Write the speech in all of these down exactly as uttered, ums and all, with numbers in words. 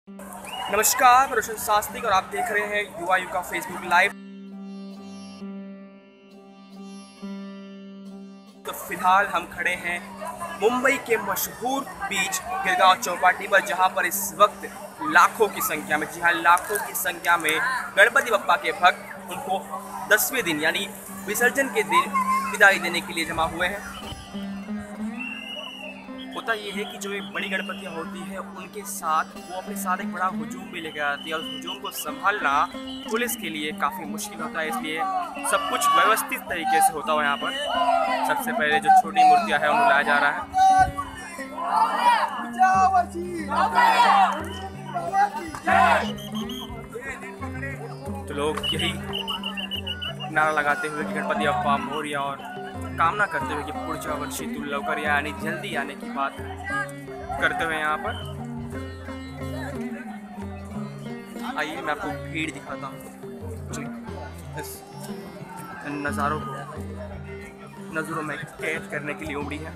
नमस्कार, मैं रोशन शास्त्री और आप देख रहे हैं युवा यू का फेसबुक लाइव। तो फिलहाल हम खड़े हैं मुंबई के मशहूर बीच गिरगांव चौपाटी पर, जहां पर इस वक्त लाखों की संख्या में, जी हाँ लाखों की संख्या में गणपति बप्पा के भक्त उनको दसवें दिन यानी विसर्जन के दिन विदाई देने के लिए जमा हुए हैं। होता ये है कि जो ये बड़ी गणपतियाँ होती हैं उनके साथ वो अपने साथ एक बड़ा हुजूम भी लेकर आती है और उस हुजूम को संभालना पुलिस के लिए काफ़ी मुश्किल होता है, इसलिए सब कुछ व्यवस्थित तरीके से होता है। यहाँ पर सबसे पहले जो छोटी मूर्तियाँ हैं उन्हें लाया जा रहा है। तो लोग यही नारा लगाते हुए कि गणपति बप्पा मोरया और कामना करते हुए कि पुढच्या वर्षी तू लवकर या यानी जल्दी आने की बात करते हुए यहाँ पर। आइए मैं आपको भीड़ दिखाता हूँ, इस नज़ारों को नज़रों में कैद करने के लिए उमड़ी है।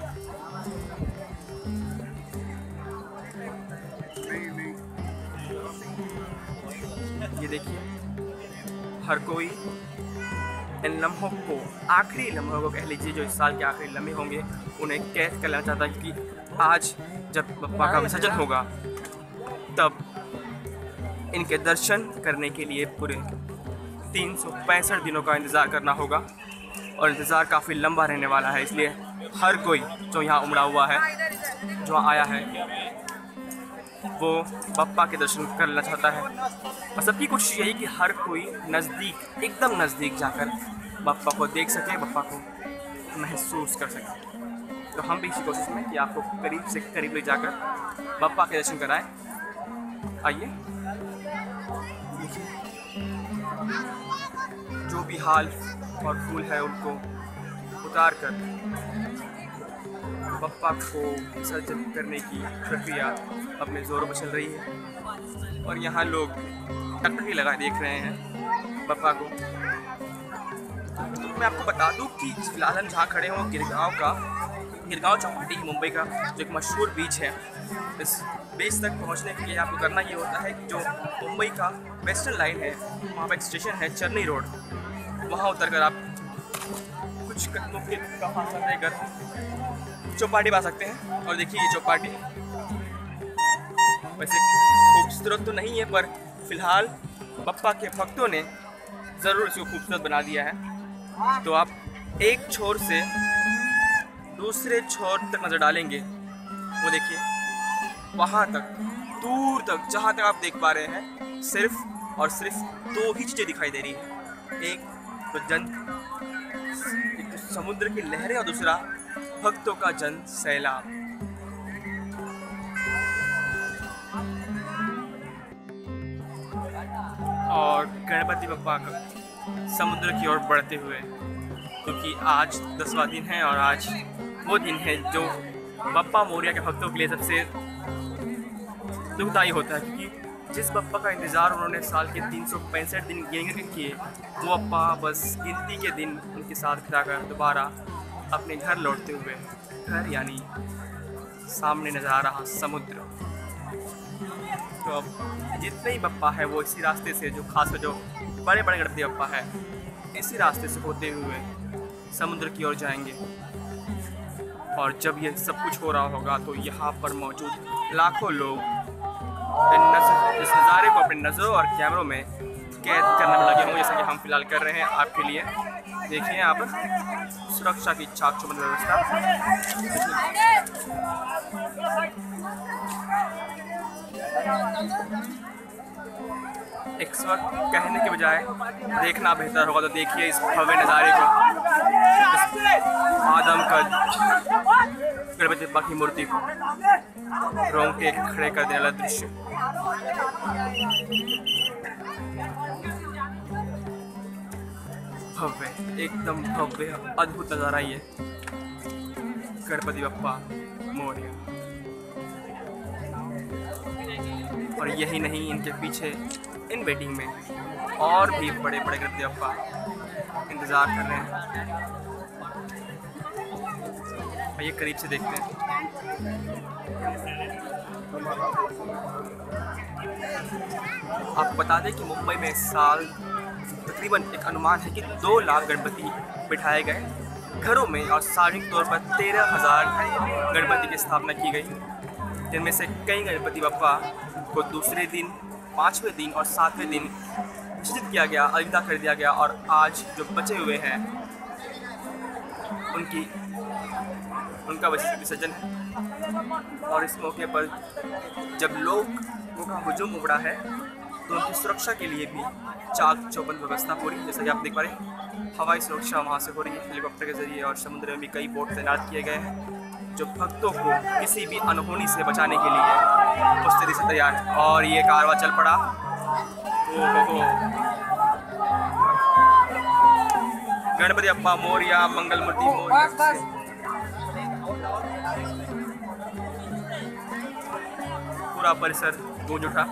ये देखिए, हर कोई इन लम्हों को, आखिरी लम्हों को कह लीजिए, जो इस साल के आखिरी लम्हे होंगे उन्हें कैद करना चाहता है, क्योंकि आज जब बप्पा का विसर्जन होगा तब इनके दर्शन करने के लिए पूरे तीन सौ पैंसठ दिनों का इंतज़ार करना होगा और इंतज़ार काफ़ी लंबा रहने वाला है। इसलिए हर कोई जो यहाँ उमड़ा हुआ है, जो आया है, वो बप्पा के दर्शन करना चाहता है और सबकी कोशिश यही कि हर कोई नज़दीक, एकदम नज़दीक जाकर बप्पा को देख सके, बप्पा को महसूस कर सके। तो हम भी इसी कोशिश में कि आपको करीब से करीब ले जाकर बप्पा के दर्शन कराएं। आइए, जो भी हाल और फूल है उनको उतार कर बप्पा को विसर्जन करने की प्रक्रिया अपने जोरों पर चल रही है और यहाँ लोग टकटकी लगा देख रहे हैं बप्पा को। तो मैं आपको बता दूं कि फिलहाल हम जहाँ खड़े हों गिरगांव का गिरगांव चौपाटी मुंबई का जो एक मशहूर बीच है, इस बीच तक पहुँचने के लिए आपको करना ये होता है कि जो मुंबई का वेस्टर्न लाइन है वहाँ पर एक स्टेशन है चेन्नई रोड, वहाँ उतर कर आप कुछ कदमों के कहाँ रहकर चौपाटी पा सकते हैं। और देखिए ये चौपाटी वैसे खूबसूरत तो नहीं है, पर फिलहाल बप्पा के भक्तों ने ज़रूर इसको खूबसूरत बना दिया है। तो आप एक छोर से दूसरे छोर तक नज़र डालेंगे, वो देखिए वहाँ तक, दूर तक, जहाँ तक आप देख पा रहे हैं, सिर्फ और सिर्फ दो ही चीज़ें दिखाई दे रही हैं। एक तो जन एक तो समुद्र की लहरें और दूसरा भक्तों का जन सैलाब। और गणपति बप्पा का समुद्र की ओर बढ़ते हुए, क्योंकि आज दसवां दिन है और आज वो दिन है जो बप्पा मोरया के भक्तों के लिए सबसे दुखदायी होता है, क्योंकि जिस बप्पा का इंतज़ार उन्होंने साल के तीन सौ पैंसठ दिन गिन गिन किए, वो बप्पा बस गिनती के दिन उनके साथ खिलाकर दोबारा अपने घर लौटते हुए, घर यानी सामने नजर आ रहा समुद्र। तो अब जितने ही बप्पा है वो इसी रास्ते से, जो खासकर जो बड़े बड़े गणपति बप्पा है, इसी रास्ते से होते हुए समुद्र की ओर जाएंगे। और जब ये सब कुछ हो रहा होगा तो यहाँ पर मौजूद लाखों लोग नजर, इस नज़ारे को अपने नज़रों और कैमरों में कैद करने में लगे होंगे, जैसा कि हम फिलहाल कर रहे हैं आपके लिए। देखिए यहाँ पर सुरक्षा की चाक चौबंद व्यवस्था। एक वक्त कहने के बजाय देखना बेहतर होगा, तो देखिए इस भव्य नज़ारे को, आदम कद गणपति बप्पा की मूर्ति को रोंगटे खड़े कर देने वाला दृश्य। भव्य, एकदम भव्य, अद्भुत नज़ारा ये गणपति बप्पा मोरया। और यही नहीं, इनके पीछे इन वेटिंग में और भी बड़े बड़े गणपति बप्पा इंतज़ार कर रहे हैं। आइए करीब से देखते हैं। आपको बता दें कि मुंबई में इस साल तकरीबन एक अनुमान है कि दो लाख गणपति बिठाए गए घरों में और सार्वजनिक तौर पर तेरह हज़ार गणपति की स्थापना की गई, जिनमें से कई गणपति बप्पा को दूसरे दिन, पाँचवें दिन और सातवें दिन विसर्जित किया गया, अलविदा कर दिया गया और आज जो बचे हुए हैं उनकी उनका विसर्जन है। और इस मौके पर जब लोगों का हुजूम उमड़ा है तो उनकी सुरक्षा के लिए भी चाक चौबंद व्यवस्था हो रही है। जैसा कि आप देख पा रहे हैं, हवाई सुरक्षा वहाँ से हो रही है हेलीकॉप्टर के जरिए, और समुद्र में भी कई बोट तैनात किए गए हैं जो भक्तों को किसी भी अनहोनी से बचाने के लिए उस तरह से तैयार है। और ये कारवां चल पड़ा। ओ हो गणपति बप्पा मोरया, मंगल मूर्ति मोरया। पूरा परिसर गूंज उठा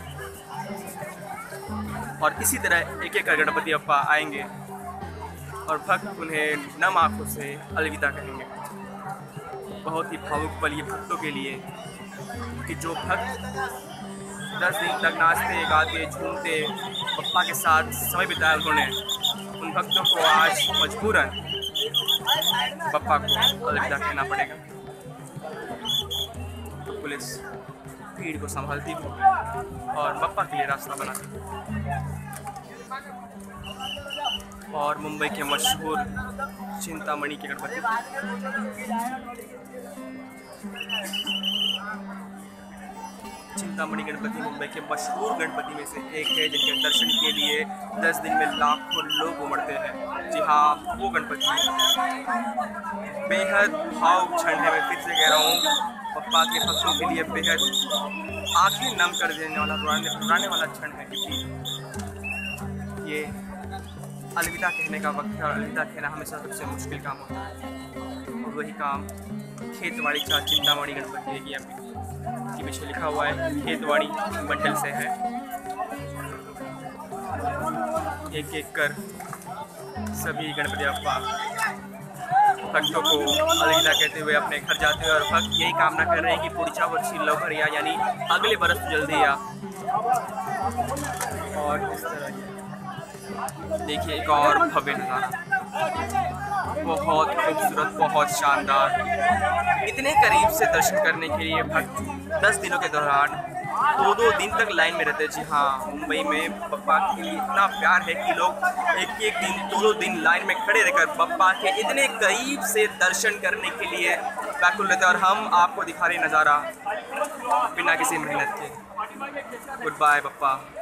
और इसी तरह एक एक कर गणपति बप्पा आएंगे और भक्त उन्हें नम आँखों से अलविदा कहेंगे। बहुत ही भावुक पल ये भक्तों के लिए कि जो भक्त दस दिन तक नाचते गाते झूमते बप्पा के साथ समय बिताया उन्होंने, उन भक्तों को आज मजबूरन बप्पा को अलविदा कहना पड़ेगा। तो पुलिस भीड़ को संभालती हुई और बप्पा के लिए रास्ता बनाती और मुंबई के मशहूर चिंतामणि के गणपति चिंतामणि गणपति मुंबई के मशहूर गणपति में से एक है, जिनके दर्शन के लिए दस दिन में लाखों लोग उमड़ते हैं। जी हाँ, वो गणपति बेहद भावुक क्षण है। मैं फिर से कह रहा हूँ, बप्पा के भक्तों के लिए बेहद आंखें नम कर देने वाला, रुलाने रुलाने वाला क्षण है, क्योंकि ये अलविदा कहने का वक्त है और अलविदा कहना हमेशा सबसे मुश्किल काम होता है। और वही काम खेतवाड़ी का चिंतामणि गणपति की के पीछे लिखा हुआ है, खेतवाड़ी मंडल से है। एक एक कर सभी गणपति बप्पा भक्तों को अलविदा कहते हुए अपने घर जाते हैं और भक्त यही कामना कर रहे हैं कि पुढच्या वर्षी लवकर या, यानी अगले बरस जल्दी या। और इस तरह देखिए एक और भव्य नज़ारा, बहुत खूबसूरत, बहुत शानदार। इतने करीब से दर्शन करने के लिए भक्त दस दिनों के दौरान दो दो दिन तक लाइन में रहते हैं। जी हाँ, मुंबई में बप्पा के लिए इतना प्यार है कि लोग एक एक दिन, दो दो दिन लाइन में खड़े रहकर बप्पा के इतने करीब से दर्शन करने के लिए व्याकुल रहते हैं। और हम आपको दिखा रहे नज़ारा बिना किसी मेहनत के। Goodbye Bappa.